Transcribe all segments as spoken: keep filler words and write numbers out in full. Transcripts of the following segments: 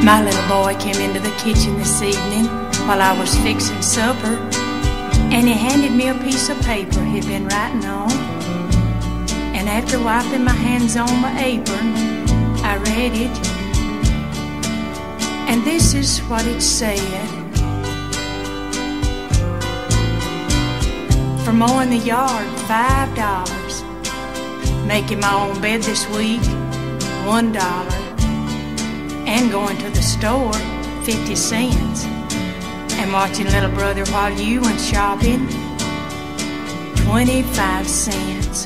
My little boy came into the kitchen this evening while I was fixing supper, and he handed me a piece of paper he'd been writing on. And after wiping my hands on my apron, I read it, and this is what it said. For mowing the yard, five dollars. Making my own bed this week, one dollar. And going to the store, fifty cents. And watching little brother while you went shopping, twenty-five cents.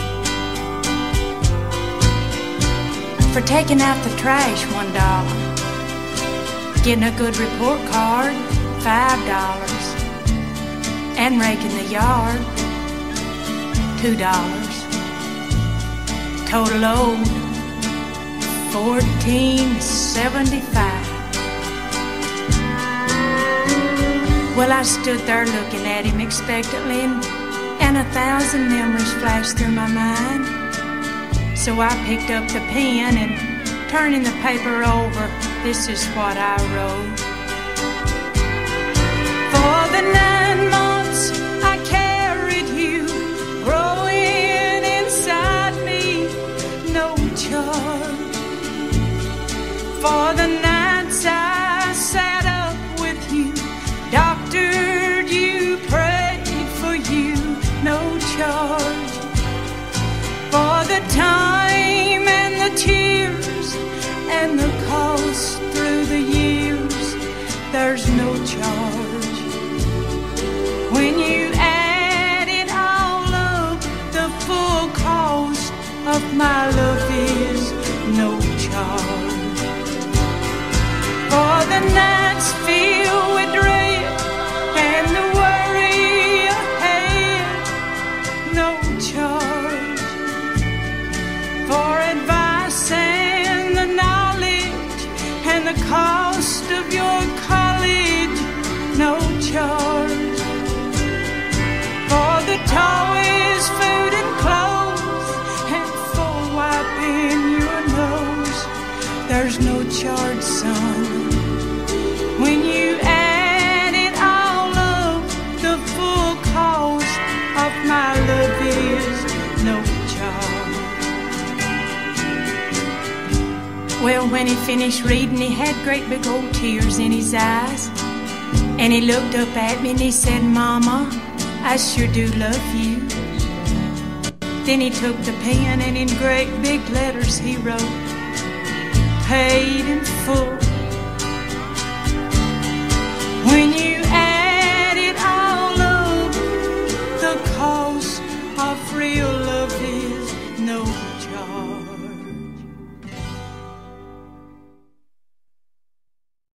For taking out the trash, one dollar. Getting a good report card, five dollars. And raking the yard, two dollars. Total owed, fourteen seventy-five. Well, I stood there looking at him expectantly, and, and a thousand memories flashed through my mind. So I picked up the pen and, turning the paper over, this is what I wrote. For the nine months I carried you, growing inside me, no charge. For the nights I sat up with you, doctored you, prayed for you, no charge. For the time and the tears and the cost through the years, there's no charge. When you add it all up, the full cost of my love is no charge. For the nights filled with dread and the worry ahead, no charge. For advice and the knowledge and the cost of your college, no charge. For the toys, food and clothes, and for wiping your nose, there's no charge, son. When you add it all up, the full cost of my love is no charge. Well, when he finished reading, he had great big old tears in his eyes. And he looked up at me and he said, Mama, I sure do love you. Then he took the pen and in great big letters he wrote, paid in full. When you add it all up, the cost of real love is no